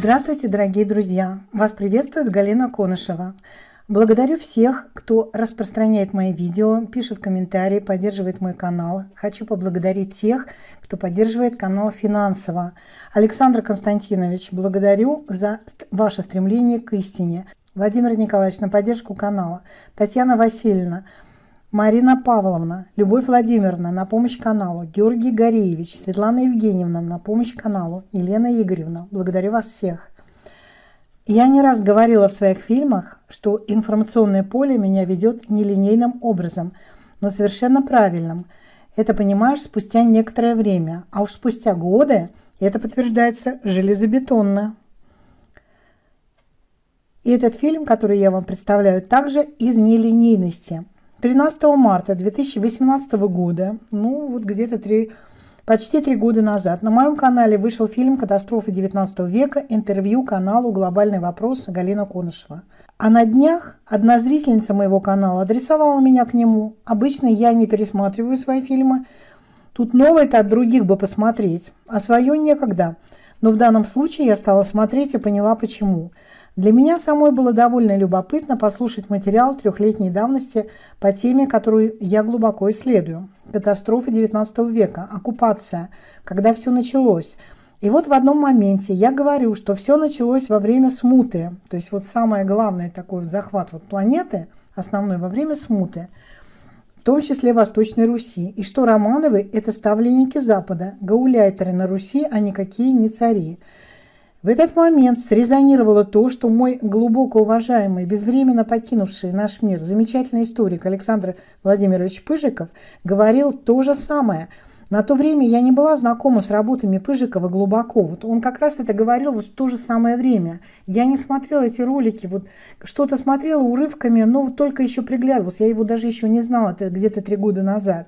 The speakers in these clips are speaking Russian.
Здравствуйте, дорогие друзья! Вас приветствует Галина Конышева. Благодарю всех, кто распространяет мои видео, пишет комментарии, поддерживает мой канал. Хочу поблагодарить тех, кто поддерживает канал финансово. Александр Константинович, благодарю за ваше стремление к истине. Владимир Николаевич, на поддержку канала. Татьяна Васильевна, Марина Павловна, Любовь Владимировна на помощь каналу, Георгий Гореевич, Светлана Евгеньевна на помощь каналу, Елена Игоревна. Благодарю вас всех. Я не раз говорила в своих фильмах, что информационное поле меня ведет нелинейным образом, но совершенно правильным. Это понимаешь спустя некоторое время, а уж спустя годы это подтверждается железобетонно. И этот фильм, который я вам представляю, также из нелинейности. 13 марта 2018 года, где-то почти 3 года назад, на моем канале вышел фильм «Катастрофы 19 века. Интервью каналу «Глобальный вопрос» Галина Конышева». А на днях одна зрительница моего канала адресовала меня к нему. Обычно я не пересматриваю свои фильмы. Тут новое-то от других бы посмотреть, а свое некогда. Но в данном случае я стала смотреть и поняла почему. Для меня самой было довольно любопытно послушать материал 3-летней давности по теме, которую я глубоко исследую. Катастрофы 19 века, оккупация, когда все началось. И вот в одном моменте я говорю, что все началось во время смуты. То есть вот самое главное такой захват планеты, основной во время смуты, в том числе Восточной Руси. И что Романовы – это ставленники Запада, гауляйтеры на Руси, а никакие не цари. В этот момент срезонировало то, что мой глубоко уважаемый, безвременно покинувший наш мир, замечательный историк Александр Владимирович Пыжиков говорил то же самое. На то время я не была знакома с работами Пыжикова глубоко. Вот он как раз это говорил в то же самое время. Я не смотрела эти ролики, что-то смотрела урывками, но только еще приглядывалась. Я его даже еще не знала, это где-то 3 года назад.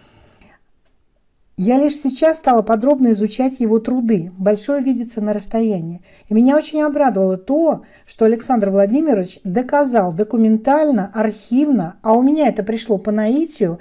Я лишь сейчас стала подробно изучать его труды. Большое видится на расстоянии. И меня очень обрадовало то, что Александр Владимирович доказал документально, архивно, а у меня это пришло по наитию,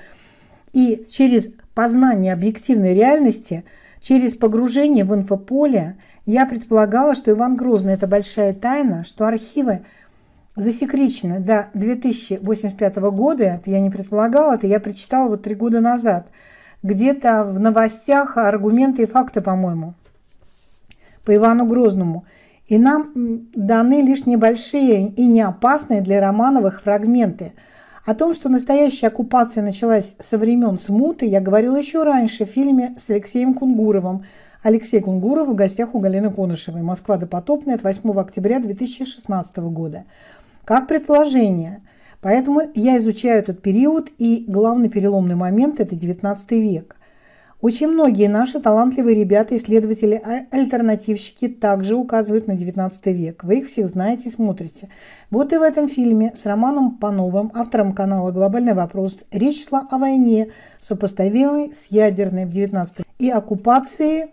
и через познание объективной реальности, через погружение в инфополе, я предполагала, что Иван Грозный – это большая тайна, что архивы засекречены до 2085 года. Это я не предполагала, это я прочитала 3 года назад. Где-то в новостях аргументы и факты, по-моему, по Ивану Грозному. И нам даны лишь небольшие и не опасные для Романовых фрагменты. О том, что настоящая оккупация началась со времен смуты, я говорила еще раньше в фильме с Алексеем Кунгуровым. Алексей Кунгуров в гостях у Галины Конышевой. Москва допотопная от 8 октября 2016 года. Как предположение. Поэтому я изучаю этот период, и главный переломный момент – это 19 век. Очень многие наши талантливые ребята, исследователи, альтернативщики также указывают на 19 век. Вы их всех знаете и смотрите. Вот и в этом фильме с Романом Пановым, автором канала «Глобальный вопрос», речь шла о войне, сопоставимой с ядерной в 19 веке, и оккупации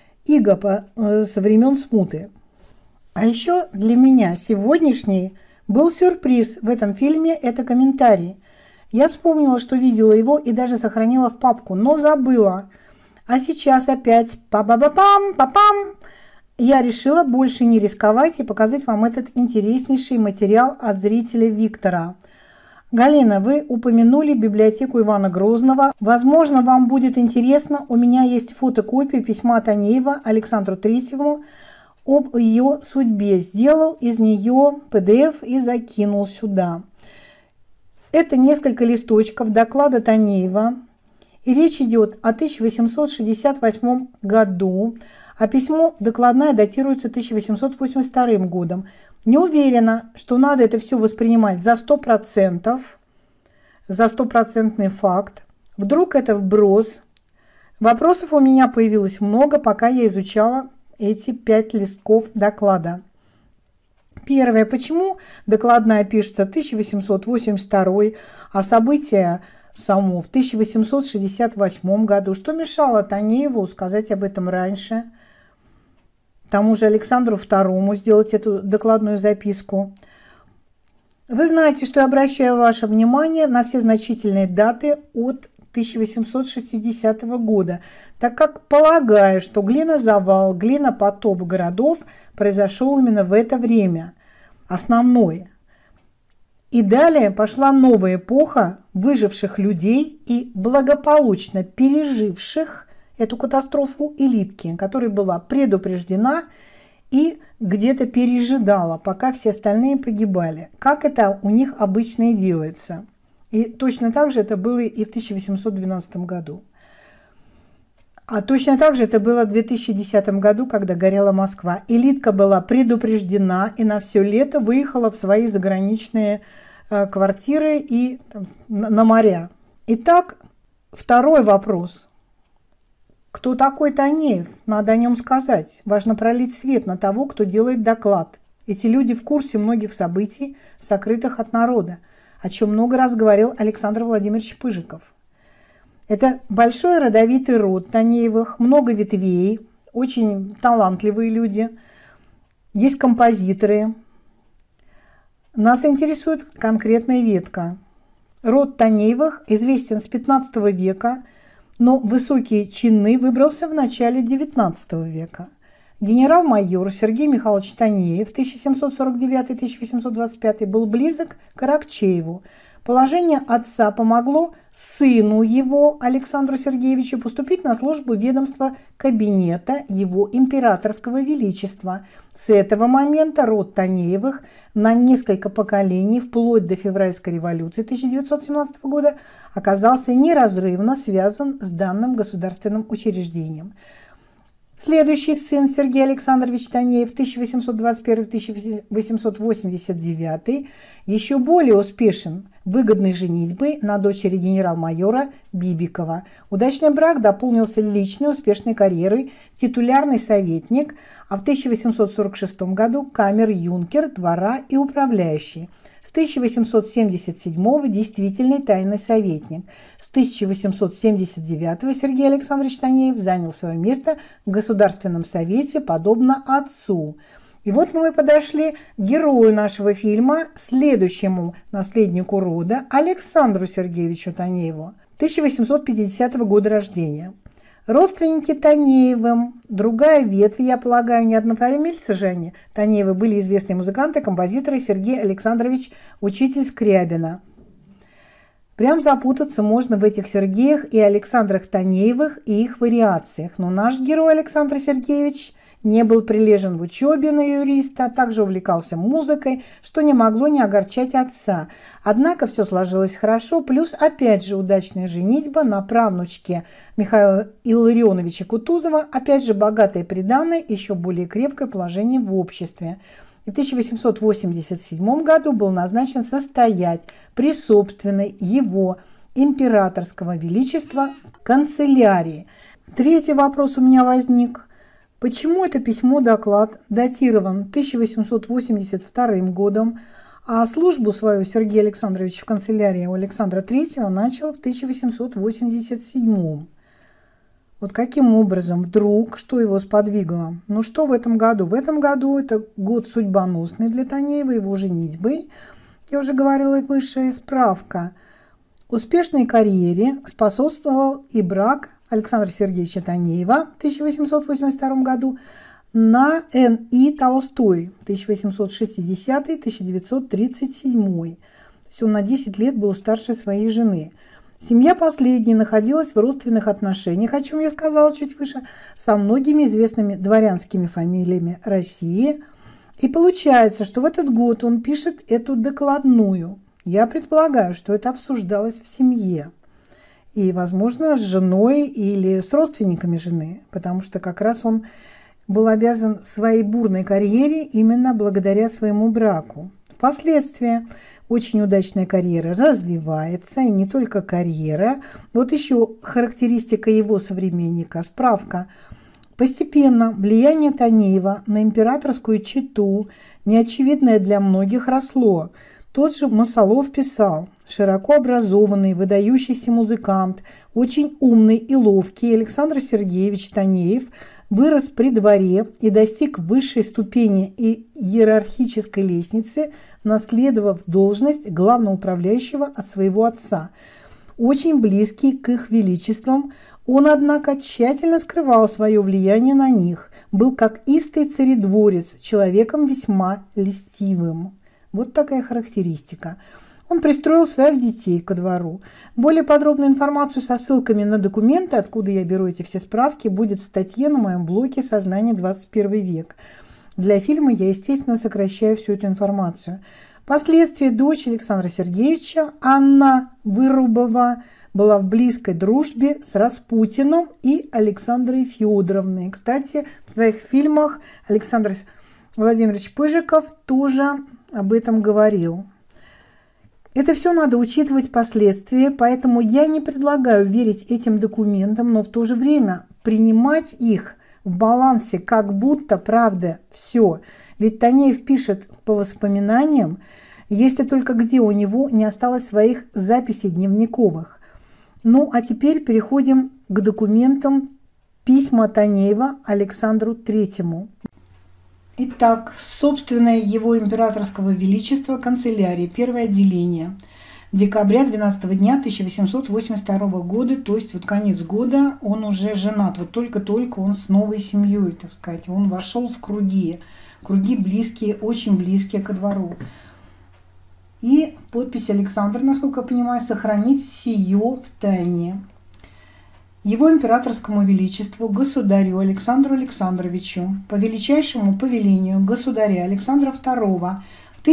иго со времен смуты. А еще для меня сегодняшний был сюрприз в этом фильме, это комментарий. Я вспомнила, что видела его и даже сохранила в папку, но забыла. А сейчас опять па-ба-ба-пам, я решила больше не рисковать и показать вам этот интереснейший материал от зрителя Виктора. Галина, вы упомянули библиотеку Ивана Грозного. Возможно, вам будет интересно, у меня есть фотокопия письма Танеева Александру Третьему об ее судьбе. Сделал из нее PDF и закинул сюда. Это несколько листочков доклада Танеева. И речь идет о 1868 году, а письмо докладное датируется 1882 годом. Не уверена, что надо это все воспринимать за 100%, за стопроцентный факт. Вдруг это вброс. Вопросов у меня появилось много, пока я изучала эти 5 листков доклада. Первое. Почему докладная пишется 1882, а события само в 1868 году? Что мешало Танееву сказать об этом раньше? Тому же Александру II сделать эту докладную записку. Вы знаете, что я обращаю ваше внимание на все значительные даты от 1860 года, так как полагаю, что глинозавал, глинопотоп городов произошел именно в это время, основной. И далее пошла новая эпоха выживших людей и благополучно переживших эту катастрофу элитки, которая была предупреждена и где-то пережидала, пока все остальные погибали. Как это у них обычно и делается. И точно так же это было и в 1812 году. А точно так же это было в 2010 году, когда горела Москва. Элитка была предупреждена и на все лето выехала в свои заграничные квартиры и там, на моря. Итак, второй вопрос. Кто такой Танеев? Надо о нем сказать. Важно пролить свет на того, кто делает доклад. Эти люди в курсе многих событий, сокрытых от народа, о чем много раз говорил Александр Владимирович Пыжиков. Это большой родовитый род Танеевых, много ветвей, очень талантливые люди. Есть композиторы. Нас интересует конкретная ветка. Род Танеевых известен с 15 века, но высокие чины выбрался в начале 19 века. Генерал-майор Сергей Михайлович Танеев 1749-1825 был близок к Аракчееву. Положение отца помогло сыну его, Александру Сергеевичу, поступить на службу ведомства кабинета его императорского величества. С этого момента род Танеевых на несколько поколений, вплоть до февральской революции 1917 года, оказался неразрывно связан с данным государственным учреждением. Следующий сын Сергей Александрович Танеев 1821-1889 еще более успешен выгодной женитьбой на дочери генерал-майора Бибикова. Удачный брак дополнился личной успешной карьерой, титулярный советник, а в 1846 году камер-юнкер двора и управляющий. С 1877 действительный тайный советник. С 1879 Сергей Александрович Танеев занял свое место в Государственном совете, подобно отцу. И вот мы подошли к герою нашего фильма, следующему наследнику рода, Александру Сергеевичу Танееву, 1850 года рождения. Родственники Танеевым, другая ветвь, я полагаю, не однофамильцы же они. Танеевы были известные музыканты, композиторы, Сергей Александрович, учитель Скрябина. Прям запутаться можно в этих Сергеях и Александрах Танеевых и их вариациях. Но наш герой Александр Сергеевич не был прилежен в учебе на юриста, а также увлекался музыкой, что не могло не огорчать отца. Однако все сложилось хорошо, плюс опять же удачная женитьба на правнучке Михаила Илларионовича Кутузова, опять же богатое приданое, еще более крепкое положение в обществе. И в 1887 году был назначен состоять при собственной его императорского величества канцелярии. Третий вопрос у меня возник. Почему это письмо-доклад датирован 1882 годом, а службу свою Сергей Александрович в канцелярии у Александра III начал в 1887? Вот каким образом вдруг, что его сподвигло? Ну что в этом году? В этом году это год судьбоносный для Танеева, его женитьбы. Я уже говорила выше, справка. Успешной карьере способствовал и брак Александра Сергеевича Танеева в 1882 году на Н.И. Толстой 1860-1937. То есть он на 10 лет был старше своей жены. Семья последней находилась в родственных отношениях, о чем я сказала чуть выше, со многими известными дворянскими фамилиями России. И получается, что в этот год он пишет эту докладную. Я предполагаю, что это обсуждалось в семье. И, возможно, с женой или с родственниками жены, потому что как раз он был обязан своей бурной карьере именно благодаря своему браку. Впоследствии очень удачная карьера развивается, и не только карьера. Вот еще характеристика его современника, справка. Постепенно влияние Танеева на императорскую чету, неочевидное для многих, росло. Тот же Мосолов писал: широко образованный, выдающийся музыкант, очень умный и ловкий Александр Сергеевич Танеев вырос при дворе и достиг высшей ступени и иерархической лестницы, наследовав должность главноуправляющего от своего отца. очень близкий к их величествам. Он, однако, тщательно скрывал свое влияние на них, был как истый царедворец, человеком весьма льстивым. Вот такая характеристика. Он пристроил своих детей ко двору. Более подробную информацию со ссылками на документы, откуда я беру эти все справки, будет в статье на моем блоге «Сознание 21 век». Для фильма я, естественно, сокращаю всю эту информацию. Впоследствии дочь Александра Сергеевича, Анна Вырубова, была в близкой дружбе с Распутиным и Александрой Федоровной. Кстати, в своих фильмах Александр Владимирович Пыжиков тоже об этом говорил. Это все надо учитывать последствия, поэтому я не предлагаю верить этим документам, но в то же время принимать их в балансе, как будто правда все. Ведь Танеев пишет по воспоминаниям, если только где у него не осталось своих записей дневниковых. Ну, а теперь переходим к документам письма Танеева Александру Третьему. Итак, собственное его императорского величества канцелярии, первое отделение, декабря 12 дня 1882 года, то есть вот конец года, он уже женат, вот только-только он с новой семьей, так сказать, он вошел в круги близкие, очень близкие ко двору. И подпись Александра, насколько я понимаю, сохранить сие в тайне. Его императорскому величеству, государю Александру Александровичу, по величайшему повелению государя Александра II в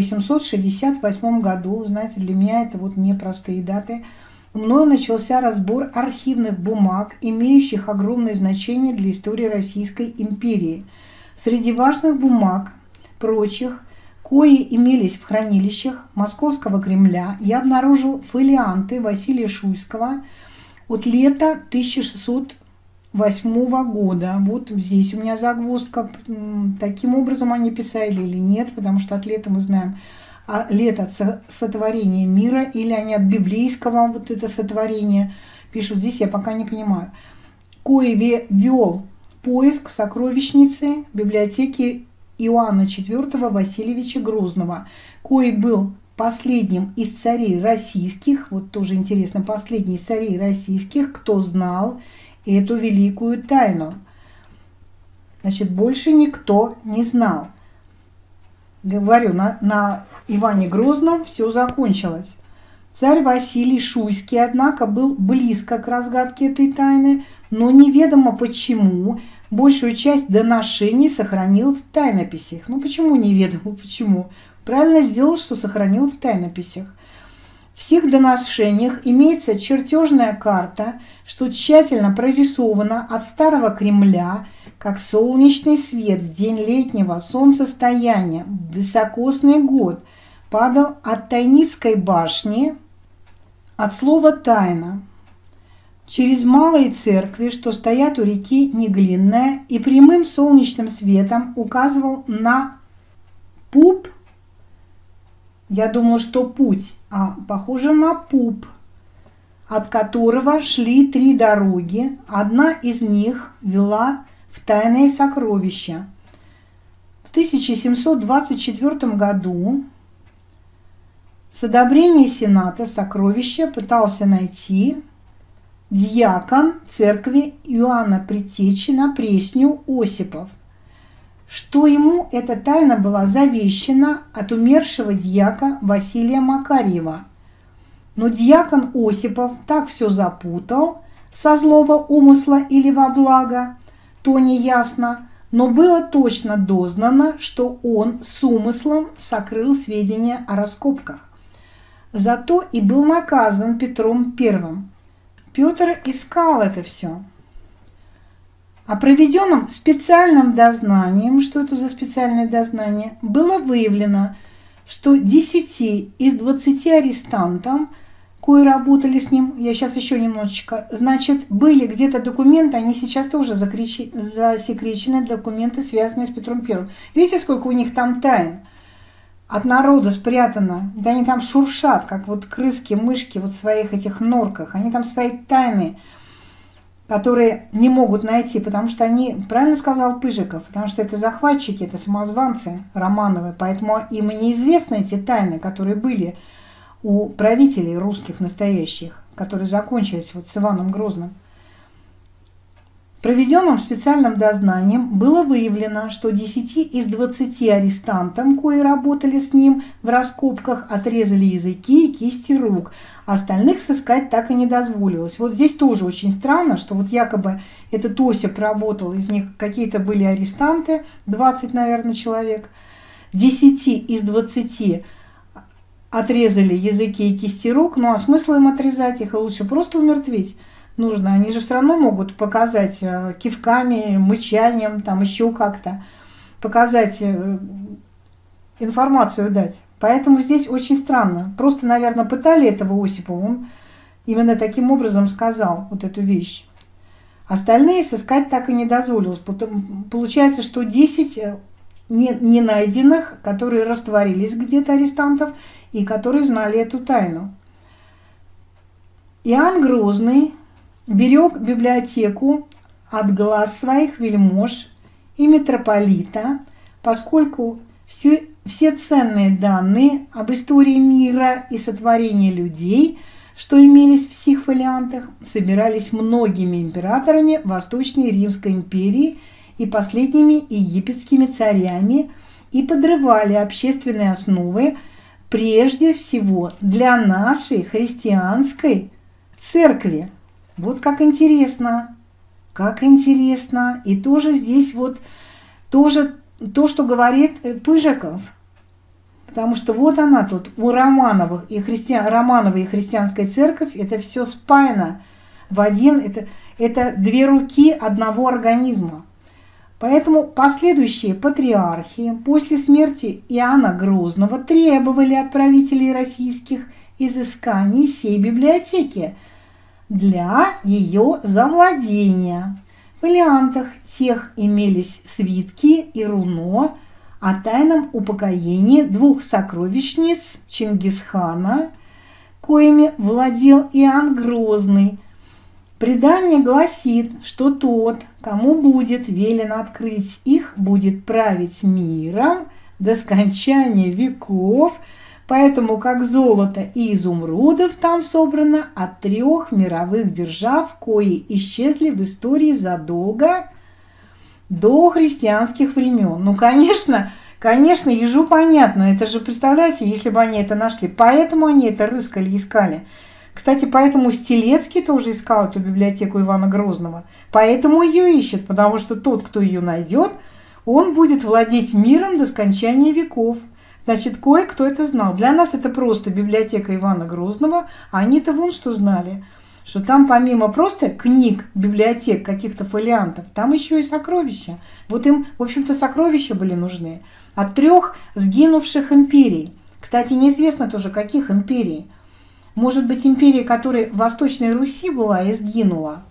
1868 году, знаете, для меня это вот непростые даты, мною начался разбор архивных бумаг, имеющих огромное значение для истории Российской империи. Среди важных бумаг, прочих, кои имелись в хранилищах Московского Кремля, я обнаружил фолианты Василия Шуйского от лета 1608 года. Вот здесь у меня загвоздка. Таким образом они писали или нет, потому что от лета мы знаем, лето от сотворения мира, или они от библейского вот это сотворение пишут. Здесь я пока не понимаю. Кое вел поиск сокровищницы библиотеки Иоанна IV Васильевича Грозного, кой был последним из царей российских, вот тоже интересно, последний из царей российских, кто знал эту великую тайну. Значит, больше никто не знал. Говорю, на Иване Грозном все закончилось. Царь Василий Шуйский, однако, был близко к разгадке этой тайны, но неведомо почему большую часть доношений сохранил в тайнописях. Ну почему неведомо, почему? Правильно сделал, что сохранил в тайнописях. В всех доношениях имеется чертежная карта, что тщательно прорисована от старого Кремля, как солнечный свет в день летнего солнцестояния, в високосный год, падал от Тайницкой башни, от слова «тайна», через малые церкви, что стоят у реки Неглинная, и прямым солнечным светом указывал на пуп. Я думала, что путь, а похоже на пуп, от которого шли 3 дороги. Одна из них вела в тайные сокровища. В 1724 году с одобрения Сената сокровища пытался найти дьякон церкви Иоанна Предтечи на Пресню Осипов, что ему эта тайна была завещана от умершего дьяка Василия Макарьева. Но дьякон Осипов так все запутал, со злого умысла или во благо, то неясно, но было точно дознано, что он с умыслом сокрыл сведения о раскопках. Зато и был наказан Петром I. Петр искал это все. А проведенным специальным дознанием, что это за специальное дознание, было выявлено, что 10 из 20 арестантов, кои работали с ним, я сейчас еще немножечко, значит, были где-то документы, они сейчас тоже засекречены, документы, связанные с Петром I. Видите, сколько у них там тайн от народа спрятано? Да они там шуршат, как вот крыски, мышки вот в своих этих норках. Они там свои тайны, которые не могут найти, потому что они, правильно сказал Пыжиков, потому что это захватчики, это самозванцы Романовы, поэтому им и неизвестны эти тайны, которые были у правителей русских настоящих. которые закончились вот с Иваном Грозным. Проведенным специальным дознанием было выявлено, что 10 из 20 арестантам, кои работали с ним в раскопках, отрезали языки и кисти рук. Остальных сыскать так и не дозволилось. Вот здесь тоже очень странно, что вот якобы этот Осип работал, из них какие-то были арестанты, 20, наверное, человек. 10 из 20 отрезали языки и кисти рук, ну а смысл им отрезать их? Лучше просто умертвить. Нужно, они же все равно могут показать кивками, мычанием, там еще как-то, показать информацию дать. Поэтому здесь очень странно. Просто, наверное, пытали этого Осипа, он именно таким образом сказал вот эту вещь. Остальные сыскать так и не дозволилось. Получается, что 10 не найденных, которые растворились где-то арестантов и которые знали эту тайну. Иоанн Грозный берег библиотеку от глаз своих вельмож и митрополита, поскольку все ценные данные об истории мира и сотворении людей, что имелись в сих фолиантах, собирались многими императорами Восточной Римской империи и последними египетскими царями и подрывали общественные основы прежде всего для нашей христианской церкви. Вот как интересно, как интересно. И тоже здесь вот тоже то, что говорит Пыжиков. Потому что вот она тут у Романовых и Романовой и христианской церковь, это все спаяно в один, это две руки одного организма. Поэтому последующие патриархи после смерти Иоанна Грозного требовали от правителей российских изысканий сей библиотеки для ее завладения. В фолиантах тех имелись свитки и руно о тайном упокоении двух сокровищниц Чингисхана, коими владел Иоанн Грозный. Предание гласит, что тот, кому будет велено открыть их, будет править миром до скончания веков, поэтому как золото и изумрудов там собрано от 3 мировых держав, кои исчезли в истории задолго до христианских времен. Ну, конечно, ежу понятно. Это же, представляете, если бы они это нашли. Поэтому они это рыскали, искали. Кстати, поэтому Стелецкий тоже искал эту библиотеку Ивана Грозного. Поэтому ее ищет, потому что тот, кто ее найдет, он будет владеть миром до скончания веков. Значит, кое-кто это знал. Для нас это просто библиотека Ивана Грозного, а они-то вон что знали, что там помимо просто книг, библиотек, каких-то фолиантов, там еще и сокровища. Вот им, в общем-то, сокровища были нужны. От 3 сгинувших империй. Кстати, неизвестно тоже, каких империй. Может быть, империя, которая в Восточной Руси была и сгинула.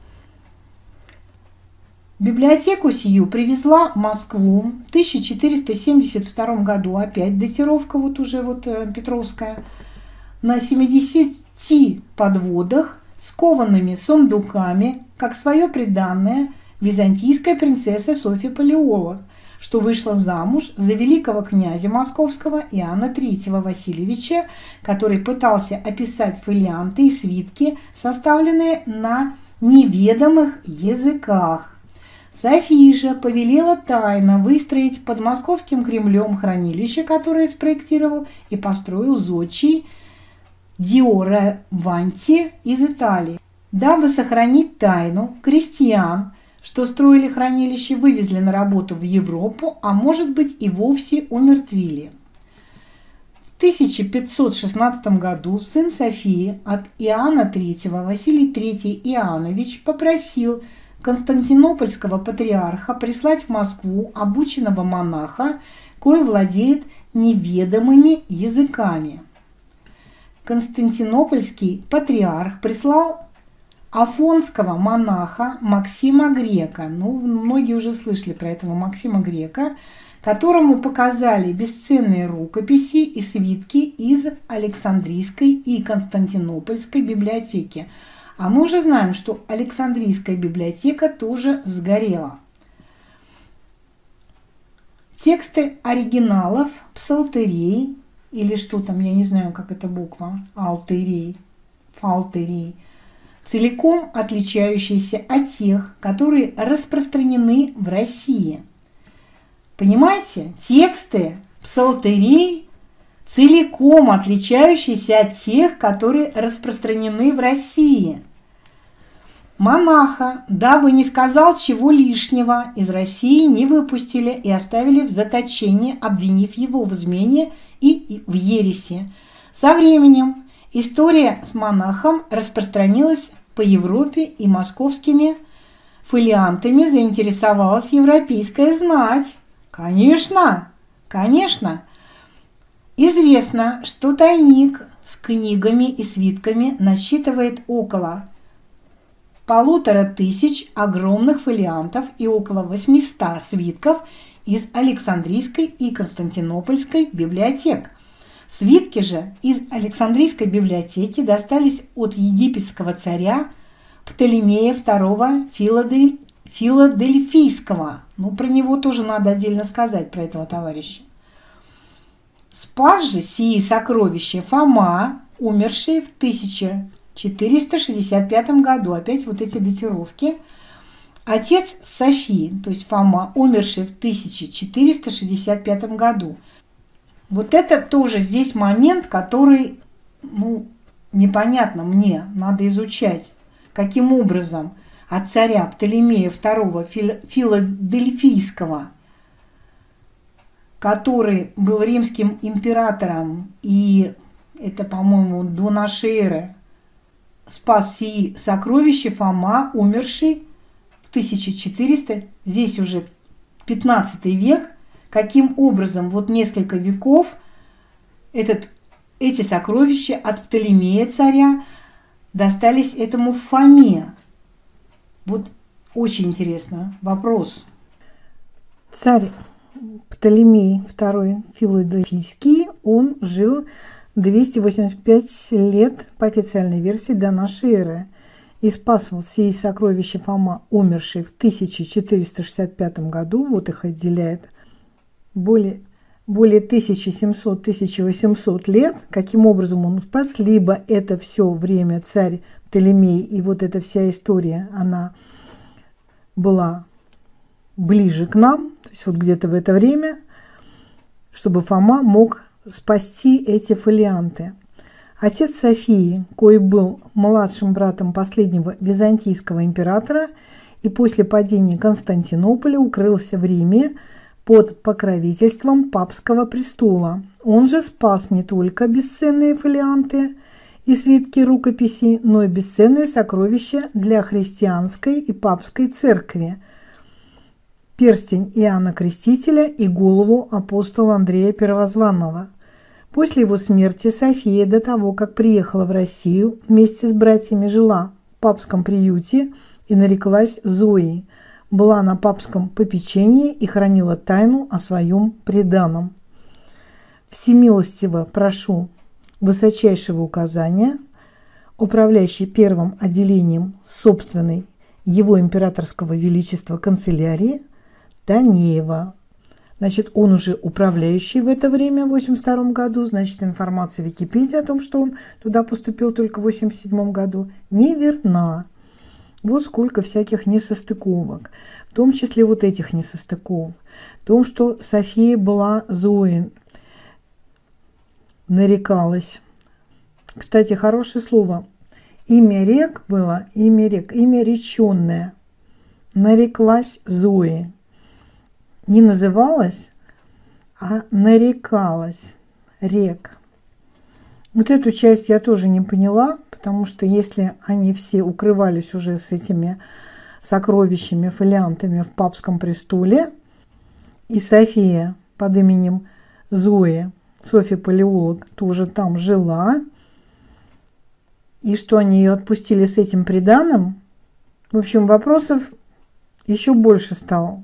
Библиотеку сию привезла в Москву в 1472 году, опять датировка вот уже вот Петровская, на 70 подводах с коваными сундуками, как свое приданное, византийская принцесса Софья Палеола, что вышла замуж за великого князя московского Иоанна III Васильевича, который пытался описать фолианты и свитки, составленные на неведомых языках. София же повелела тайно выстроить под московским Кремлем хранилище, которое спроектировал и построил зодчий Диораванти из Италии. Дабы сохранить тайну, крестьян, что строили хранилище, вывезли на работу в Европу, а может быть и вовсе умертвили. В 1516 году сын Софии от Иоанна III Василий III Иоаннович попросил константинопольского патриарха прислать в Москву обученного монаха, кой владеет неведомыми языками. Константинопольский патриарх прислал афонского монаха Максима Грека, ну, многие уже слышали про этого Максима Грека, которому показали бесценные рукописи и свитки из Александрийской и Константинопольской библиотеки. А мы уже знаем, что Александрийская библиотека тоже сгорела. Тексты оригиналов, псалтерей, или что там, я не знаю, как эта буква, алтерей, фалтерей, целиком отличающиеся от тех, которые распространены в России. Понимаете? Тексты псалтырей целиком отличающиеся от тех, которые распространены в России. Монаха, дабы не сказал чего лишнего, из России не выпустили и оставили в заточении, обвинив его в измене и в ереси. Со временем история с монахом распространилась по Европе, и московскими фолиантами заинтересовалась европейская знать. Конечно, конечно. Известно, что тайник с книгами и свитками насчитывает около 1500 огромных фолиантов и около 800 свитков из Александрийской и Константинопольской библиотек. Свитки же из Александрийской библиотеки достались от египетского царя Птолемея II Филадельфийского. Ну, про него тоже надо отдельно сказать, про этого товарища. Спас же сии сокровища Фома, умерший в 1465 году. Опять вот эти датировки. Отец Софии, то есть Фома, умерший в 1465 году. Вот это тоже здесь момент, который, непонятно мне, надо изучать, каким образом от царя Птолемея II Филадельфийского, который был римским императором, и это, по-моему, до нашей эры, спас сии сокровища Фома, умерший в 1400, здесь уже 15 век, каким образом вот несколько веков эти сокровища от Птолемея царя достались этому Фоме. Вот очень интересно. Вопрос. Царь Птолемей II Филадельфийский, он жил 285 лет по официальной версии до нашей эры. И спас вот сии сокровища Фома, умерший в 1465 году, вот их отделяет более 1700-1800 лет. Каким образом он спас? Либо это все время царь Птолемей, и вот эта вся история, она была ближе к нам, то есть вот где-то в это время, чтобы Фома мог спасти эти фолианты. Отец Софии, кой был младшим братом последнего византийского императора и после падения Константинополя укрылся в Риме под покровительством папского престола. Он же спас не только бесценные фолианты и свитки рукописей, но и бесценные сокровища для христианской и папской церкви: перстень Иоанна Крестителя и голову апостола Андрея Первозванного. После его смерти София, до того, как приехала в Россию, вместе с братьями жила в папском приюте и нареклась Зоей, была на папском попечении и хранила тайну о своем преданном. Всемилостиво прошу высочайшего указания, управляющий первым отделением собственной его императорского величества канцелярии Танеева. Значит, он уже управляющий в это время, в 1982 году. Значит, информация в Википедии о том, что он туда поступил только в 1987 году, неверна. Вот сколько всяких несостыковок. В том числе вот этих несостыковок. В том, что София была Зоей, нарекалась. Кстати, хорошее слово. Имя рек было, имя реченное. Нареклась Зои. Не называлась, а нарекалась. Рек. Вот эту часть я тоже не поняла, потому что если они все укрывались уже с этими сокровищами, фолиантами в папском престоле, и София под именем Зои, Софья Палеолог, тоже там жила, и что они ее отпустили с этим приданым, в общем, вопросов еще больше стало.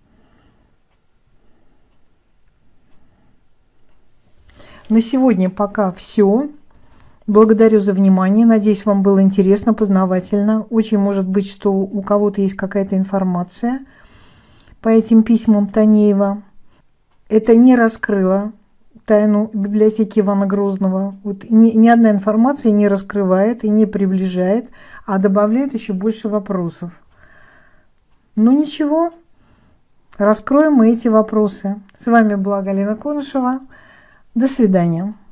На сегодня пока все. Благодарю за внимание. Надеюсь, вам было интересно, познавательно. Очень может быть, что у кого-то есть какая-то информация по этим письмам Танеева. Это не раскрыло тайну библиотеки Ивана Грозного. Вот ни одна информация не раскрывает и не приближает, а добавляет еще больше вопросов. Ну ничего, раскроем мы эти вопросы. С вами была Галина Конышева. До свидания.